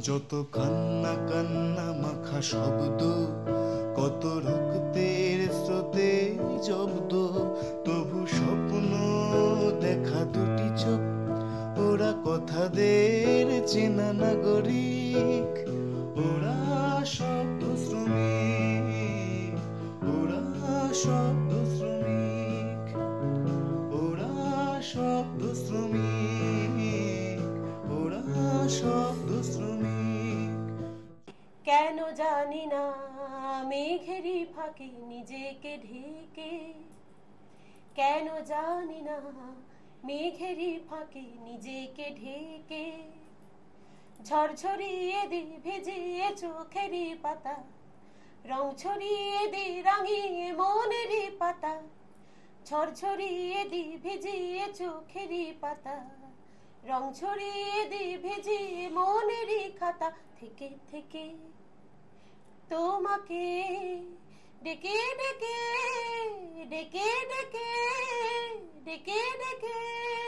যত কান্না কান্না মাখা শব্দ, কত রক্তের স্রোতে জব্দ, তবু স্বপ্ন দেখা দুটি চোখ, ওরা কথাদের চেনা নাগরিক, ওরা শব্দ শ্রমিক, ওরা শব্দ শ্রমিক, ওরা শব্দ শ্রমিক, ওরা শব্দ শ্রমিক। কেন জানি না মেঘেরই ফাঁকে নিজেকে ঢেকে, কেন জানি না মেঘেরই ফাঁকে নিজেকে ঢেকে, ঝরঝরিয়ে দি ভিজিয়ে চোখেরই পাতা, রং ছড়িয়ে দি রাঙিয়ে মনেরই পাতা, ঝরঝরিয়ে দি ভিজিয়ে চোখেরই পাতা, রং ছড়িয়ে দি ভিজিয়ে মনেরই খাতা, থেকে থেকে তোমাকে ডেকে ডেকে ডেকে ডেকে ডেকে ডেকে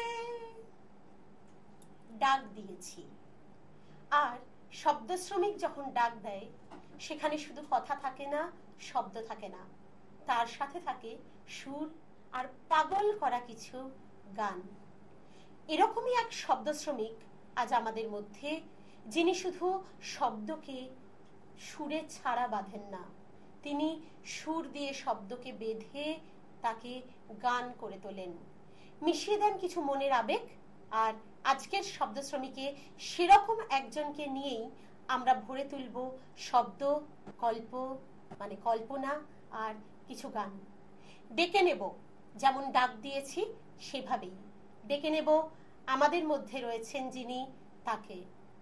ডাক দিয়েছি। আর শব্দ শ্রমিক যখন ডাক দেয়, সেখানে শুধু কথা থাকে না, শব্দ থাকে না, তার সাথে থাকে সুর আর পাগল করা কিছু গান। এরকমই এক শব্দ শ্রমিক আজ আমাদের মধ্যে, যিনি শুধু শব্দকে সুরে ছাড়া বাঁধেন না, তিনি সুর দিয়ে শব্দকে বেঁধে তাকে গান করে তোলেন, মিশিয়ে দেন কিছু মনের আবেগ। আর আজকের শব্দ শ্রমিকে সেরকম একজনকে নিয়েই আমরা ভরে তুলব শব্দ, মানে কল্পনা আর কিছু গান। ডেকে নেব, যেমন ডাক দিয়েছি সেভাবেই ডেকে নেব। আমাদের মধ্যে রয়েছেন যিনি, তাকে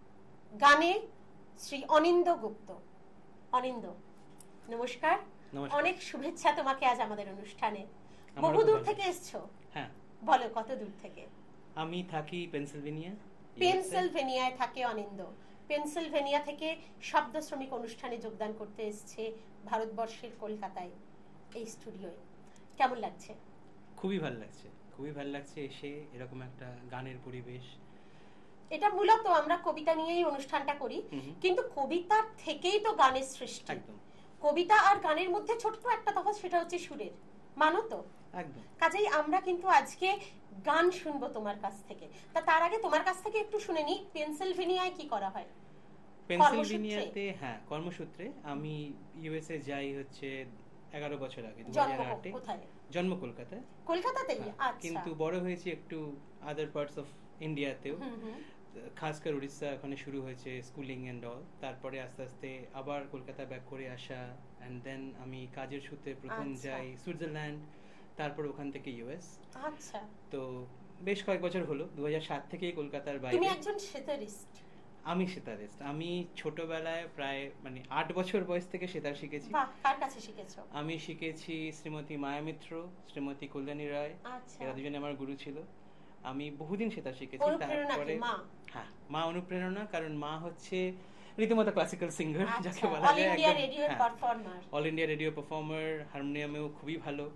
গানে শ্রী অনিন্দ গুপ্ত। অনিন্দ, নমস্কার। অনেক শুভেচ্ছা তোমাকে আজ আমাদের অনুষ্ঠানে। বহু দূর থেকে এসছো? হ্যাঁ। বলো, কত দূর থেকে? আমি থাকি পেনসিলভেনিয়া। পেনসিলভেনিয়ায় থাকে অনিন্দ। পেনসিলভেনিয়া থেকে শব্দ শ্রমিক অনুষ্ঠানে যোগদান করতে এসেছে ভারতবর্ষের কলকাতায়, এই স্টুডিওয়। কেমন লাগছে? খুবই ভালো লাগছে, খুবই ভালো লাগছে এসে এরকম একটা গানের পরিবেশ। এটা মূলত আমরা কবিতা নিয়েই অনুষ্ঠানটা করি, কিন্তু কবিতার থেকেই তো গানের সৃষ্টি। একদম। কবিতা আর গানের মধ্যে ছোট্ট একটা তফাৎ, সেটা হচ্ছে সুরের। মানো তো? একদম। কাজেই আমরা কিন্তু আজকে গান শুনবো তোমার কাছ থেকে। তার আগে তোমার কাছ থেকে একটু শুনে নি, পেনসিলভেনিয়ায় কি করা হয়? পেনসিলভেনিয়াতে হ্যাঁ, কর্মসূত্রে আমি ইউএসএ যাই হচ্ছে 11 বছর আগে, 2008-এ। জন্ম কলকাতায়। কলকাতাতেই? আচ্ছা। কিন্তু বড় হয়েছি একটু আদার পার্টস অফ ইন্ডিয়াতেও, খাস করে উড়িষ্যা, ওখানে শুরু হয়েছে স্কুলিং এন্ড অল। তারপরে আস্তে আস্তে আবার কলকাতা ব্যাক করে আসা, এন্ড দেন আমি কাজের সূত্রে প্রথম যাই সুইজারল্যান্ড, তারপর ওখান থেকে ইউএস। আচ্ছা। তো বেশ কয়েক বছর হলো, 2007 থেকেই কলকাতার বাইরে। তুমি একজন সেতারিস্ট? আমি সেতারিস্ট। আমি ছোটবেলায় প্রায় 8 বছর বয়স থেকে সেতার শিখেছি। বাহ, কার কাছে শিখেছো? আমি শিখেছি শ্রীমতী মায়া মিত্র, শ্রীমতী কল্যাণী রায়। আচ্ছা। এরা দুজনে আমার গুরু ছিল। আমি বহুদিন সেতার শিখেছি। তারপরে হ্যাঁ, মা অনুপ্রেরণা, কারণ মা হচ্ছে রীতিমতো ক্লাসিক্যাল সিঙ্গার, যাকে বলা যায়। All India Radio performer. All India Radio performer, হারমোনিয়ামেও খুবই ভালো।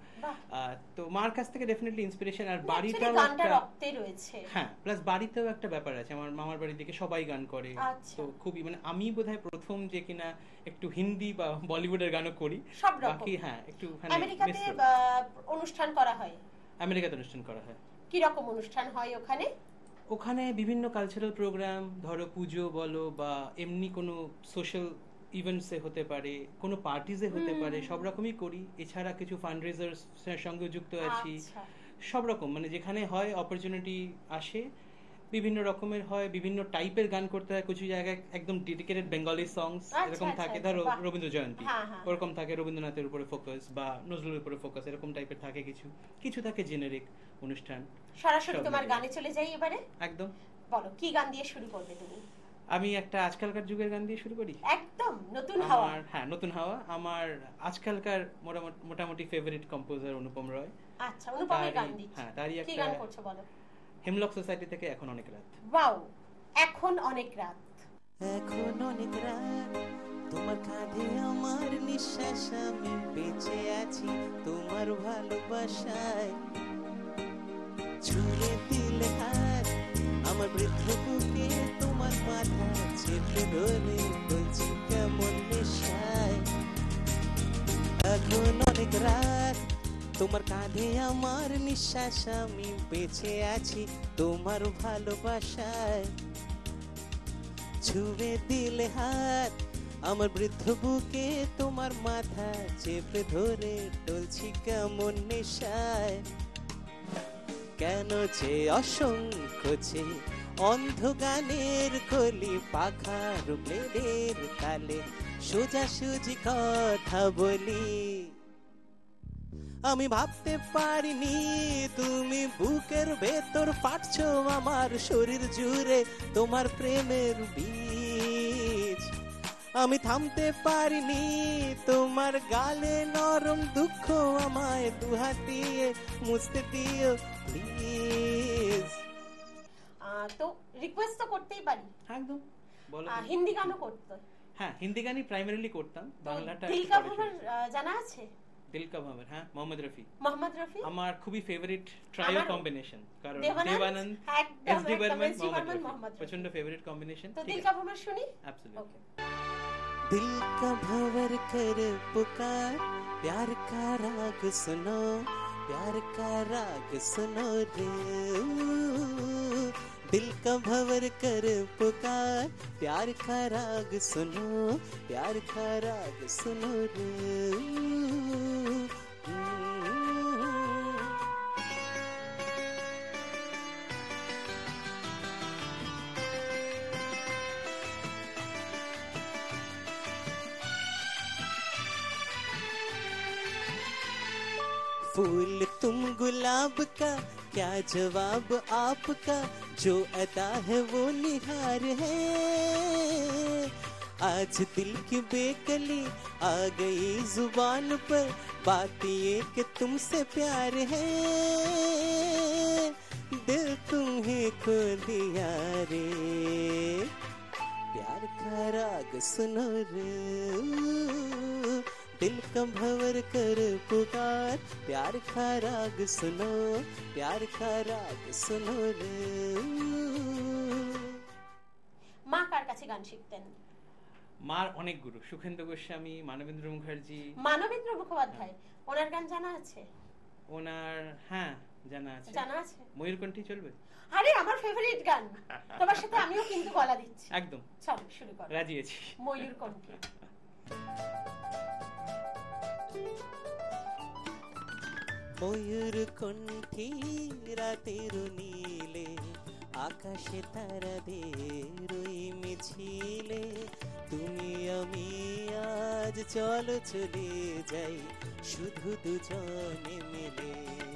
তো মার কাছ থেকে ডেফিনেটলি ইন্সপিরেশন। আর বাড়িটাও গানটা রক্তে রয়েছে। হ্যাঁ, প্লাস বাড়িতেও একটা ব্যাপার আছে, আমার মামার বাড়ির দিকে সবাই গান করে। তো খুবই, আমি বোধহয় প্রথম যে কিনা একটু হিন্দি বা বলিউডের গানও করি। বাকি হ্যাঁ, একটু আমেরিকাতে অনুষ্ঠান করা হয়। আমেরিকাতে অনুষ্ঠান করা হয়। কি রকম অনুষ্ঠান হয় ওখানে? ওখানে বিভিন্ন কালচারাল প্রোগ্রাম, ধরো পুজো বলো বা এমনি কোনো সোশ্যাল ইভেন্টসে হতে পারে, কোনো পার্টিজে হতে পারে, সব রকমই করি। এছাড়া কিছু ফান্ডরেজার্স সঙ্গে যুক্ত আছি। সব রকম, যেখানে হয় অপরচুনিটি আসে, বিভিন্ন রকমের হয়, বিভিন্ন টাইপের গান করতে হয়। কিছু জায়গায় একদম ডেডিকেটেড বেঙ্গলি সংস এরকম থাকে, ধরো রবীন্দ্র জয়ন্তী, ওরকম থাকে রবীন্দ্রনাথের উপরে ফোকাস বা নজরুলের উপরে ফোকাস, এরকম টাইপের থাকে। কিছু থাকে জেনারিক অনুষ্ঠান। সরাসরি তোমার গানে চলে যাই এবারে। একদম। বলো, কি গান দিয়ে শুরু করবে তুমি? আমি একটা আজকালকার যুগের গান দিয়ে শুরু করি। একদম নতুন হাওয়া। হ্যাঁ, নতুন হাওয়া। আমার আজকালকার মোটামুটি ফেভারিট কম্পোজার অনুপম রয়। আচ্ছা, অনুপমের গান দিচ্ছি। হ্যাঁ, তারই একটা। কি গান করছো বলো? হেমলক সোসাইটি থেকে এখন অনেক রাত। ওয়াও, এখন অনেক রাত। এখন অনেক রাত, তোমার কাঁধে আমার নিঃশ্বাস, আমি বেঁচে আছি তোমার ভালোবাসায়। ছুঁড়ে দিলে হাত আমার বৃদ্ধ বুকে, তোমার মাথা চেপে ধরে তোমার কাঁধে আমার নিঃশ্বাস, আমি বেঁচে আছি তোমার ভালোবাসায়। ছুঁয়ে দিলে হাত আমার বৃদ্ধ বুকে, তোমার মাথা চেপে ধরে টলছি কেমন নেশায়। কেন যে অসংখ্য যে অন্ধ গানের কলি, পাখার ব্লেডের তালে সোজাসুজি কথা বলি। আমি ভাবতে পারিনি তুমি বুকের ভেতর ফাটছো আমার শরীর জুড়ে তোমার প্রেমের বীজ। আমি থামতে পারিনি তোমার গালে নরম দুঃখ, আমায় দুহাত দিয়ে মুছতে দিও প্লিজ। তো রিকোয়েস্ট তো করতেই পারি, একদম বলো। হিন্দি গানও করতে? হ্যাঁ, হিন্দি গানই প্রাইমারিলি করতাম, বাংলাটা দিল কা ভঁवर জানা আছে? দিল কা ভঁवर, হ্যাঁ, মোহাম্মদ রফি। মোহাম্মদ রফি আমার খুবই ফেভারিট ট্রাইও কম্বিনেশন, কারণ দেবানন্দ, দেবানন্দ, একদম, এসডি বর্মন, একদম, মোহাম্মদ মোহাম্মদ রফি, রফি। প্রচন্ড ফেভারিট কম্বিনেশন। তো দিল কা ভঁवर শুনি। অ্যাবসলিউটলি। दिल का भंवर कर पुकार, प्यार का राग सुनो, प्यार का राग सुनो रे। दिल का भंवर कर पुकार, प्यार का राग सुनो, प्यार का राग सुनो रे। फूल तुम गुलाब का, क्या जवाब आपका, जो अदा है वो निहार है। आज दिल की बेकली आ गई जुबान पर, बात ये कि तुमसे प्यार है। दिल तुम्हें खो दिया रे, प्यार का राग सुनो रे। दिल का भंवर कर पुकार, प्यार का राग सुनो, प्यार का राग सुनो रे। মা কার কাছে গান শিখতেন? মার অনেক গুরু, সুখেন্দু গোস্বামী, মানবেন্দ্র মুখার্জি। মানবেন্দ্র মুখোপাধ্যায়, ওনার গান জানা আছে? ওনার, হ্যাঁ জানা আছে। জানা আছে? ময়ূরকণ্ঠী চলবে? আরে আমার ফেভারিট গান, তোমার সাথে আমিও কিন্তু গলা দিচ্ছি। একদম, চলো শুরু করো। রাজি আছি। ময়ূরকণ্ঠী। ময়ূরকণ্ঠী রাতের নীলে, আকাশে তারাদের ওই মিছিলে, তুমি আমি আজ চলো চলে যাই শুধু দুজনে মিলে।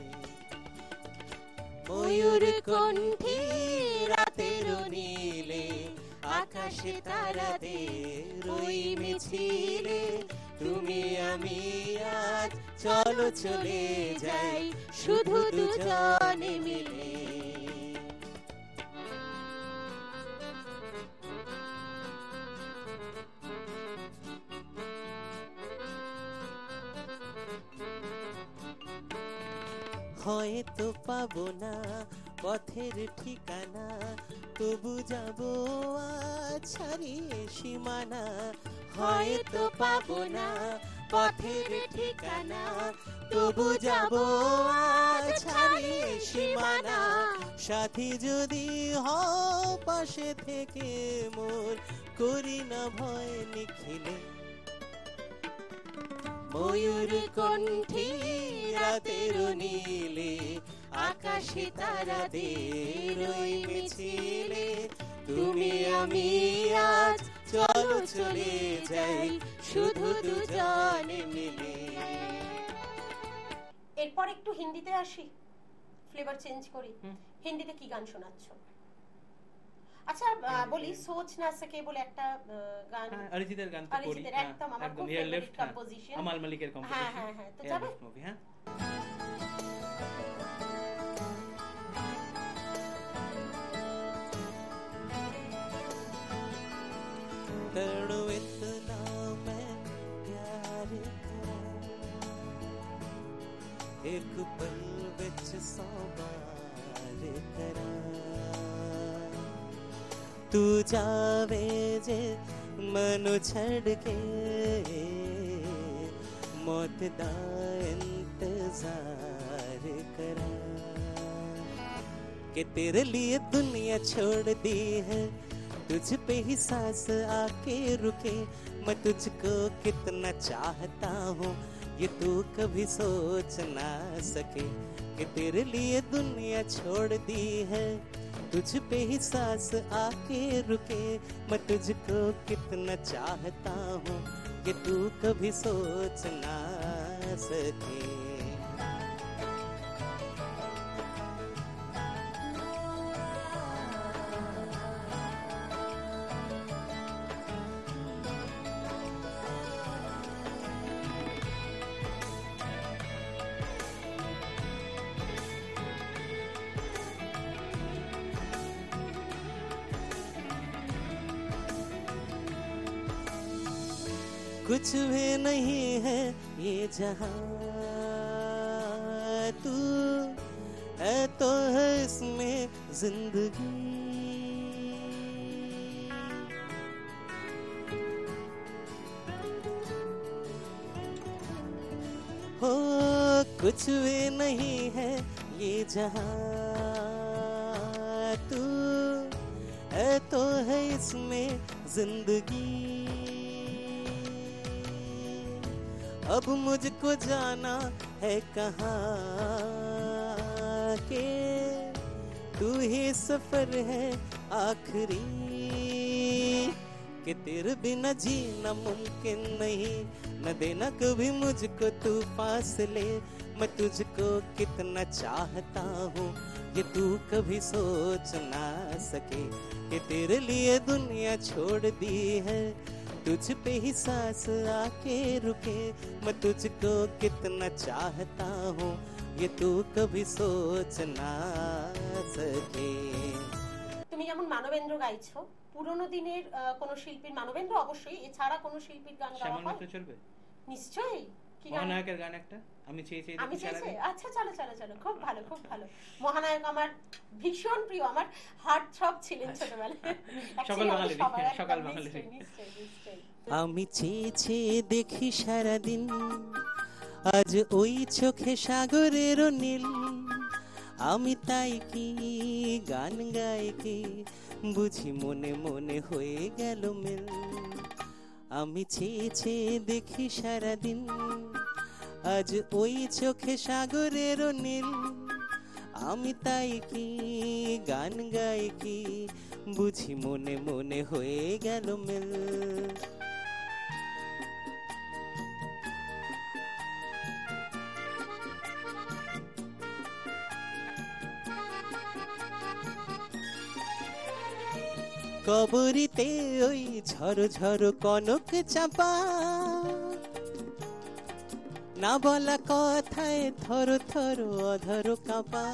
ময়ূরকণ্ঠী রাতের নীলে, আকাশে তারাদের ওই মিছিলে, তুমি আমি আজ চলো চলে যাই শুধু দুজনে মিলে। হয়তো পাবো না পথের ঠিকানা, তবু যাবো আজ ছাড়িয়ে সীমানা। হয়তো পাবো না পথের ঠিকানা, তবু যাবো আজ ছাড়িয়ে সীমানা। সাথী যদি হও পাশে থেকে মোর, করি না ভয় নিখিলে। ময়ূরকণ্ঠী রাতের নীলে, আকাশে তারাদের ওই মিছিলে, তুমি আমি আজ চলো চলে যাই শুধু দুজনে মিলে। এরপর একটু হিন্দিতে আসি, ফ্লেভার চেঞ্জ করি। হিন্দিতে কি গান শোনাচ্ছ? আচ্ছা বলি, সোচ না সকে বলে একটা গান, অরিজিতের গান তো করি। অরিজিতের একদম আমার খুব ফেভারিট কম্পোজিশন, আমাল মালিকের কম্পোজিশন। হ্যাঁ হ্যাঁ হ্যাঁ, তো যাবে মুভি। হ্যাঁ, करो इतना मैं प्यार करा, एक पल विच 100 बार करा। तू जावे जे मनु छड़ के, मौत दा इंतजार इंतजार करा कि तेरे लिए दुनिया छोड़ दी है, तुझ पे ही सांस आके रुके। मैं तुझको कितना चाहता हूँ ये तू कभी सोच ना सके कि तेरे लिए दुनिया छोड़ दी है, तुझ पे ही सांस आके रुके। मैं तुझको कितना चाहता हूँ कि तू कभी सोच ना सके। कुछ भी नहीं है ये जहां, तू है तो है इसमें जिंदगी। हो कुछ भी नहीं है ये जहां, तू है तो है इसमें जिंदगी। अब मुझको जाना है कहाँ के तू ही सफर है आखिरी, कि तेरे बिना जीना मुमकिन नहीं, न देना कभी मुझको तू फासले। मैं तुझको कितना चाहता हूँ ये तू कभी सोच ना सके कि तेरे लिए दुनिया छोड़ दी है, तुझ पे ही सांस आके रुके। मैं तुझको कितना चाहता हूँ ये तू कभी सोच ना सके। তুমি যেমন মানবেন্দ্র গাইছো, পুরনো দিনের কোন শিল্পীর, মানবেন্দ্র অবশ্যই, এছাড়া কোন শিল্পীর গান গাওয়া হয়? শ্যামল চলবে নিশ্চয়ই। কি গান? মহানায়কের গান একটা, আমি চেয়ে চেয়ে আমি দেখি সারা দিন। আচ্ছা চলো চলো চলো, খুব ভালো খুব ভালো। মহানায়ক আমার ভীষণ প্রিয়, আমার হার্ট থ্রব ছিলেন ছোটবেলায়। সকল বাঙালি, সকল বাঙালি। নিশ্চয়ই নিশ্চয়ই। আমি চেয়ে চেয়ে দেখি সারাদিন, আজ ওই চোখে সাগরের নীল। আমি তাই কি গান গাই কি বুঝি মনে মনে হয়ে গেল মিল। আমি চেয়ে চেয়ে দেখি সারাদিন, আজ ওই চোখে সাগরের নীল। আমি তাই কি গান গাই কি বুঝি মনে মনে হয়ে গেল মিল। কবরীতে ওই ঝড় ঝড় কনক চাপা, না বলা কথায় থর থর অধর কাঁপা।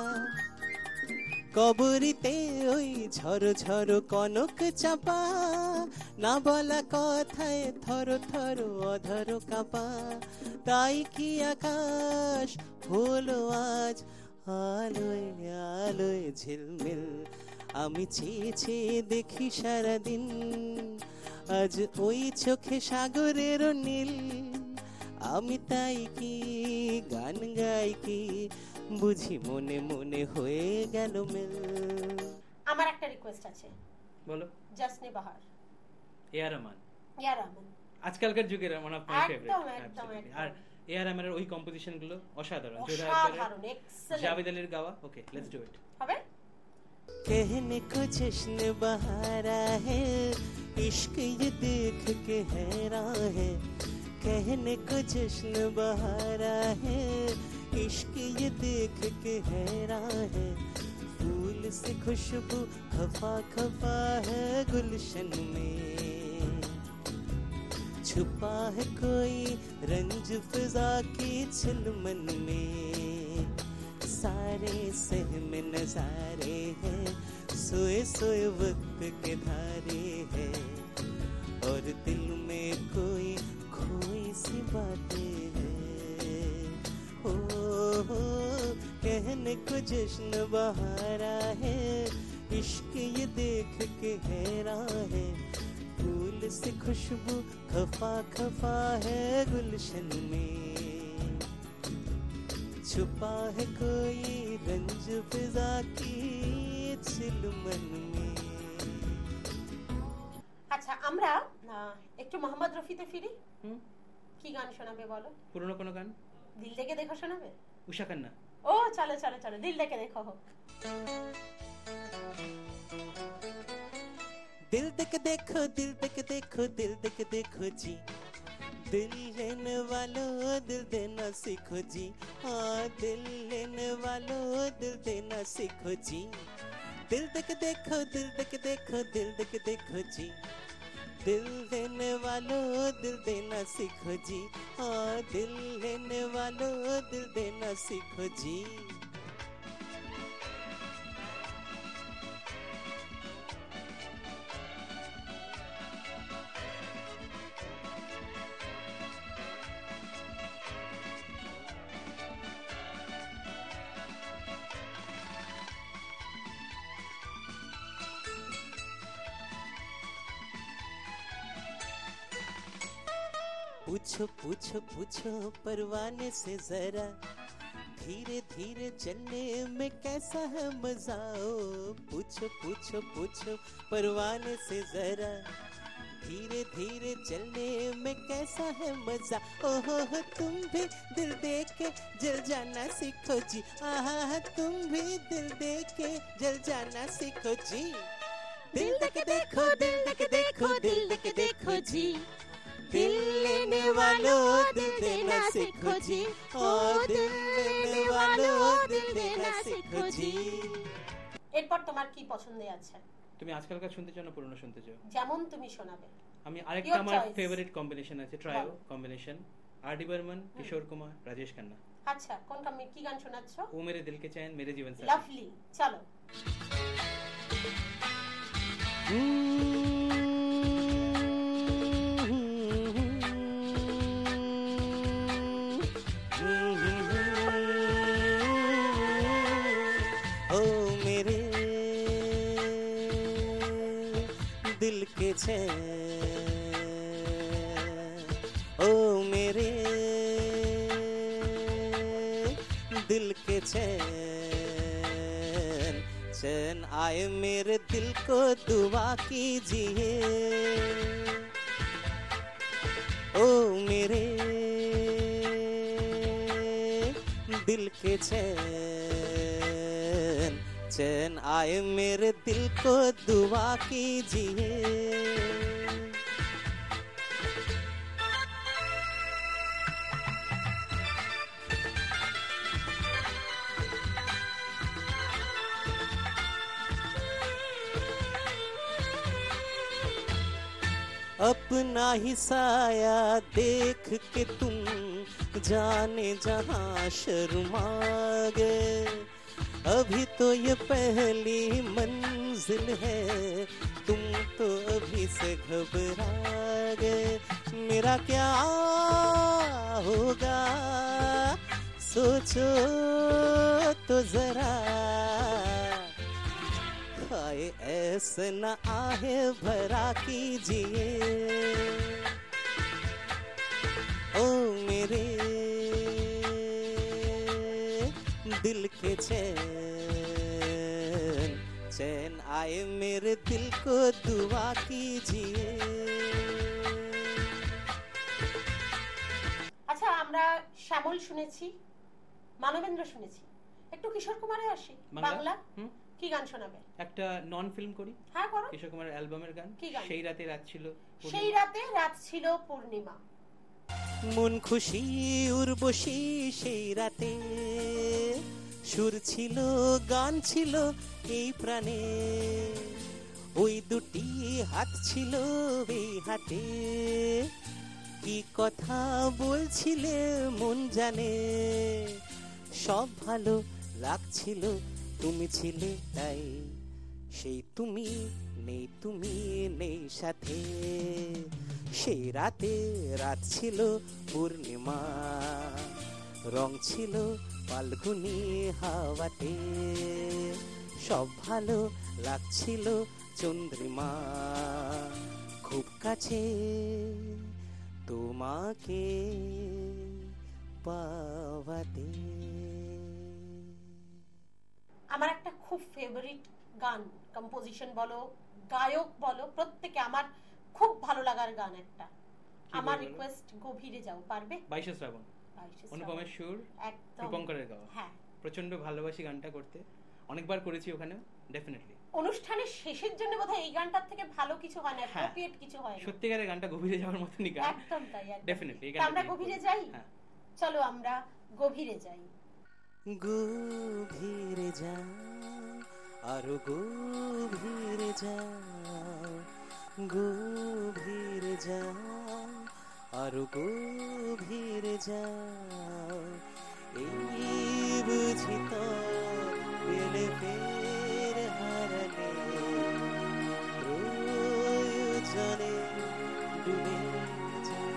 কবরীতে ওই ঝড় ঝড় কনক চাপা, না বলা কথায় থর থর অধর কাঁপা। তাই কি আকাশ হলো আজ আলোয় আলোয় ঝিলমিল। আমি চেয়ে চেয়ে দেখি সারাদিন, আজ ওই চোখে সাগরের নীল। আমি তাই কি গান গাই কি বুঝি মনে মনে হয়ে গেল মিল। আমার একটা রিকোয়েস্ট আছে। বলো। জসনে বাহার, এআর রহমান। এআর রহমান আজকালকার যুগের ওয়ান অফ মাই ফেভারিট। একদম একদম। আর এআর রহমানের ওই কম্পোজিশন গুলো অসাধারণ। অসাধারণ, এক্সেলেন্ট। জাভেদ আলীর গাওয়া। Okay, let's do it. হবে? कहने को जश्न बहारा है, इश्क ये देख के हैरान है। कहने को जश्न बहारा है, इश्क ये देख के हैरान है। फूल से खुशबू खफा खफा है गुलशन में, छुपा है कोई रंज फिजा की चिलमन में। सारे सहमे नजारे हैं, सोए सोए वक्त के धारे हैं, और दिल में कोई खोई सी बातें हैं। हो कहने को जश्न बहारा है, इश्क ये देख के हैरान है। फूल से खुशबू खफा खफा है गुलशन में, छुपा है कोई रंज फिजा की चिलमन में। আচ্ছা আমরা একটু মোহাম্মদ রফিতে ফিরি। হুম, কি গান শোনাবে বলো? পুরনো কোনো গান? দিল দেখে দেখো শোনাবে? উষা খান্না। ও চলো চলো চলো, দিল দেখে দেখো হোক। दिल देख देखो, दिल देख देखो, दिल देख देखो जी, दिल लेने वालों दिल देना सीखो जी। हाँ, दिल लेने वालों दिल देना सीखो जी। दिल देख देखो, दिल देख देखो, दिल देख देखो जी, दिल लेने वालों दिल देना सीखो जी। हाँ, दिल लेने वालों दिल देना सीखो जी। पूछो पूछो पूछो परवाने से जरा, धीरे धीरे चलने में कैसा है मजा। ओ पूछो पूछो पूछो परवाने से जरा, धीरे धीरे चलने में कैसा है मजा। ओहो तुम भी दिल दे के जल जाना सीखो जी। आहा तुम भी दिल दे के जल जाना सीखो जी। दिल देख देखो, दिल देख देखो, दिल देख देखो जी, दिल लेने वालों दिल देना सीखो जी। ओ दिल लेने वालों दिल देना सीखो जी। এরপর তোমার কি পছন্দে আছে? তুমি আজকালকার শুনতে চাও না পুরনো শুনতে চাও? যেমন তুমি শোনাবে। আমি আরেকটা Your আমার choice. ফেভারিট কম্বিনেশন আছে, ট্রায়ো বলো। কম্বিনেশন, আর ডি বর্মন, কিশোর কুমার, রাজেশ খান্না। আচ্ছা কোনটা কি গান শোনাচ্ছ? ও মেরে দিল কে চैन मेरे जीवन साथी। লাভলি, চলো। ओ मेरे दिल के चैन, ओ मेरे दिल के चैन, चैन आए मेरे दिल को दुआ कीजिए। ओ मेरे दिल के चैन, चैन आए मेरे दिल को दुआ कीजिए। अपना ही साया देख के तुम जाने जहां शर्मा गए। अभी तो ये पहली मंजिल है, तुम तो अभी से घबरा गए। मेरा क्या होगा सोचो तो जरा, हाय ऐसे न आहे भरा कीजिए। ओ मेरे दिल के चैन, चैन आए मेरे दिल को दुआ कीजिए। আচ্ছা আমরা শ্যামল শুনেছি, মানবেন্দ্র শুনেছি, একটু কিশোর কুমারে আসি। বাংলা কি গান শোনাবে? একটা নন ফিল্ম করি। হ্যাঁ করো। কিশোর কুমারের অ্যালবামের গান। কি গান? সেই রাতে রাত ছিল পূর্ণিমা। সেই রাতে রাত ছিল পূর্ণিমা। মন খুশি উর্বশী সেই রাতে, সুর ছিল গান ছিল এই প্রাণে। ওই দুটি হাত ছিল এই হাতে, কি কথা বলছিলে মন জানে। সব ভালো লাগছিল তুমি ছিলে তাই, সেই তুমি নেই, তুমি নেই সাথে। সেই রাতে রাত ছিল পূর্ণিমা, রং ছিল ফাল্গুনি হাওয়াতে। সব ভালো লাগছিল চন্দ্রিমা, খুব কাছে তোমাকে পাওয়াতে। আমার একটা খুব ফেভারিট গান, কম্পোজিশন বলো, গায়ক বলো, প্রত্যেকে আমার খুব ভালো লাগার গান একটা। আমার রিকোয়েস্ট গভীরে যাও, পারবে? 22 শ্রাবণ, অনুপমের সুর, একদম রূপঙ্করের গাওয়া। হ্যাঁ, প্রচন্ড ভালোবাসি গানটা করতে, অনেকবার করেছি ওখানে। ডেফিনেটলি অনুষ্ঠানের শেষের জন্য বোধহয় এই গানটার থেকে ভালো কিছু হয় না, অ্যাপ্রোপ্রিয়েট কিছু হয় না। সত্যিকারের গানটা গভীরে যাওয়ার মতনই গান। একদম তাই, ডেফিনেটলি। আমরা গভীরে যাই। চলো আমরা গভীরে যাই। গভীরে যাও, আরো গভীরে যাও, গভীরে যাও, আরো গভীরে যাও, এই বুঝি তো পেলে ফের হারালে প্রয়োজনে ডুবে যাও।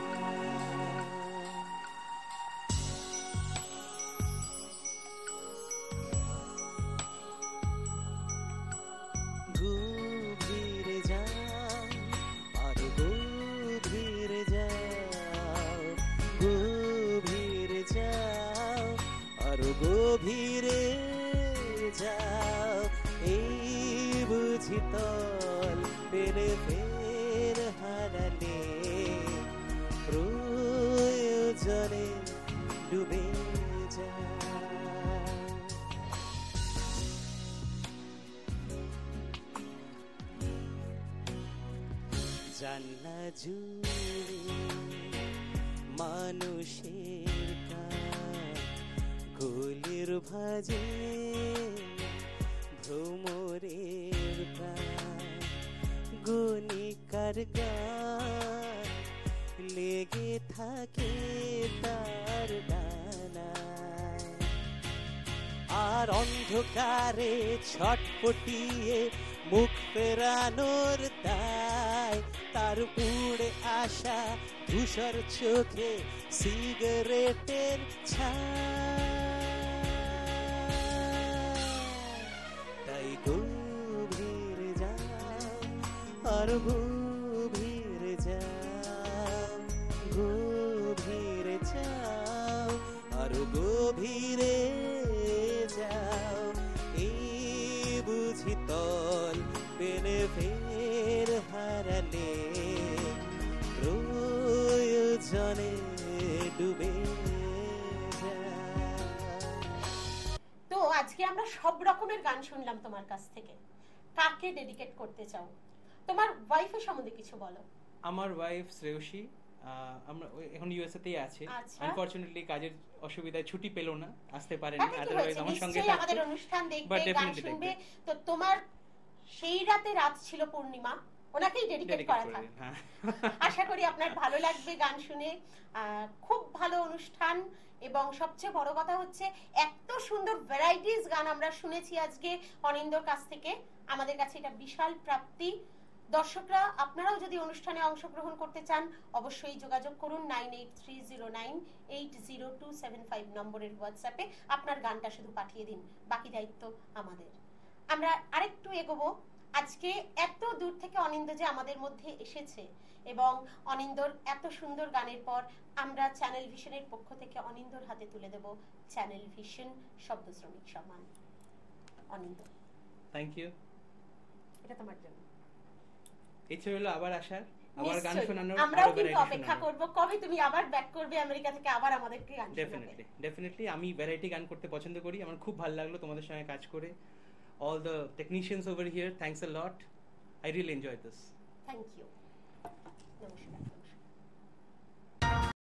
গভীরে যাও, আরো গভীরে যাও, গভীরে যাও, আরো গভীরে যাও, এই বুঝি তল পেরে ফের হারালে প্রয়োজনে ডুবে যাও। জানলা জুড়ে মানুষের কাজ, গোলের ভাজে ভ্রমরের প্রাণ, গণিকার গান লেগে থাকে তার ডানায়, আর অন্ধকারে ছটফটিয়ে মুখ ফেরানোর দায়, তার উড়ে আসা ধূসর চোখে সিগারেটের ছায়। তাই গভীরে যাও, আর গভীরে যাও, গভীরে যাও, আর গভীরে যাও, এই বুঝি তল পেলে ফের হারালে প্রয়োজনে ডুবে যাও। তো আজকে আমরা সব রকমের গান শুনলাম তোমার কাছ থেকে। কাকে ডেডিকেট করতে চাও? তোমার ওয়াইফের সম্বন্ধে কিছু বলো। আমার ওয়াইফ শ্রেয়সী, আমরা এখন ইউএসএ তেই আছে। আনফরচুনেটলি কাজের অসুবিধায় ছুটি পেল না, আসতে পারেনি। আদারওয়াইজ আমার সঙ্গে থাকতো, আমাদের অনুষ্ঠান দেখবে, গান শুনবে। তো তোমার সেই রাতে রাত ছিল পূর্ণিমা, ওনাকেই ডেডিকেট করা থাকবে। আশা করি আপনার ভালো লাগবে গান শুনে। খুব ভালো অনুষ্ঠান, এবং সবচেয়ে বড় কথা হচ্ছে এত সুন্দর ভ্যারাইটিস গান আমরা শুনেছি আজকে অনিন্দর কাছ থেকে। আমাদের কাছে এটা বিশাল প্রাপ্তি। দর্শকরা, আপনারাও যদি অনুষ্ঠানে অংশগ্রহণ করতে চান অবশ্যই যোগাযোগ করুন 9830980275 নম্বরের হোয়াটসঅ্যাপে। আপনার গানটা শুধু পাঠিয়ে দিন, বাকি দায়িত্ব আমাদের। আমরা আরেকটু এগোবো। আজকে এত দূর থেকে অনিন্দ যে আমাদের মধ্যে এসেছে, এবং অনিন্দর এত সুন্দর গানের পর আমরা চ্যানেল ভিশনের পক্ষ থেকে অনিন্দর হাতে তুলে দেব চ্যানেল ভিশন শব্দ শ্রমিক সম্মান। Anindo, thank you. এটা তোমার জন্য। ইচ্ছে হলো আবার আসার, আবার গান শোনানোর। আমরাও কিন্তু অপেক্ষা করব কবে তুমি আবার ব্যাক করবে আমেরিকা থেকে, আবার আমাদেরকে গান শোনাবে। ডেফিনেটলি। আমি ভ্যারাইটি গান করতে পছন্দ করি, আমার খুব ভালো লাগলো তোমাদের সঙ্গে কাজ করে। All the technicians over here, thanks a lot. I really enjoyed this. Thank you. Namaskar.